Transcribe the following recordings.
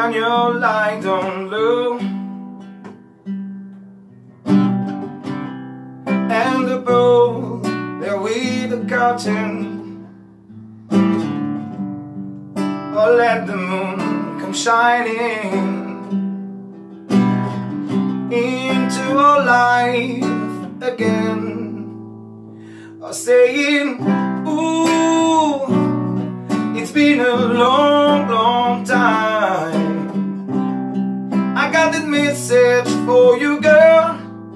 turn your light on low, and above there with the curtain, or let the moon come shining into our life again, or saying, ooh, it's been a long, long time. I got that message for you, girl,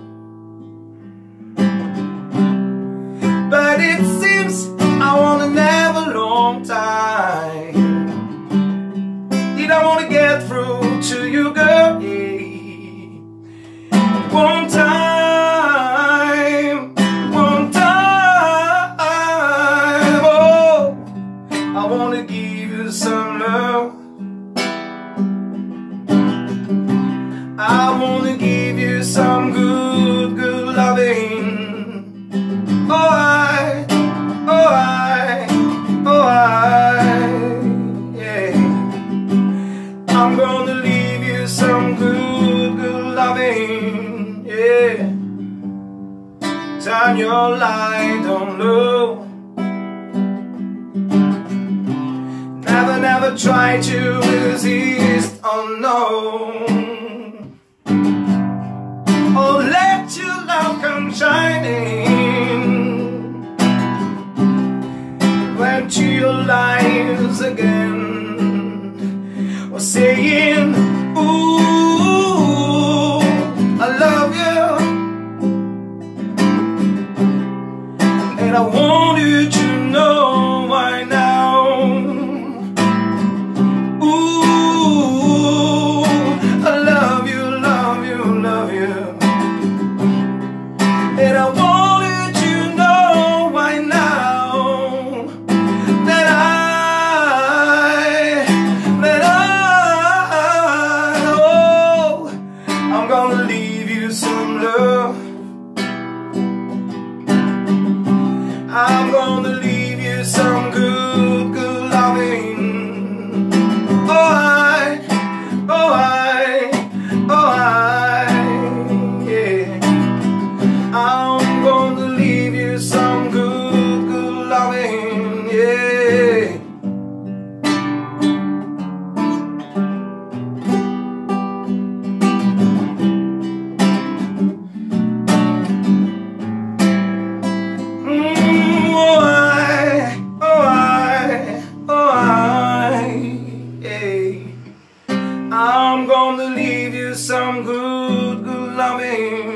but it seems I wanna never long time. Did I wanna get through to you, girl? Yeah. One time, oh, I wanna give you some love. I wanna give you some good, good loving. Oh, yeah. I'm gonna leave you some good, good loving. Yeah. Turn your light on low. Never, never try to resist, oh no. Oh, let your love come shining into your lives again, or saying, ooh, I love you, and I want you to know right now. Ooh, I love you, love you, love you, and I want you to know right now that I'm gonna leave you some love. I'm gonna leave you some good, good loving. Yeah. I'm gonna leave you some good, good loving. Yeah. I'm gonna leave you some good, good loving.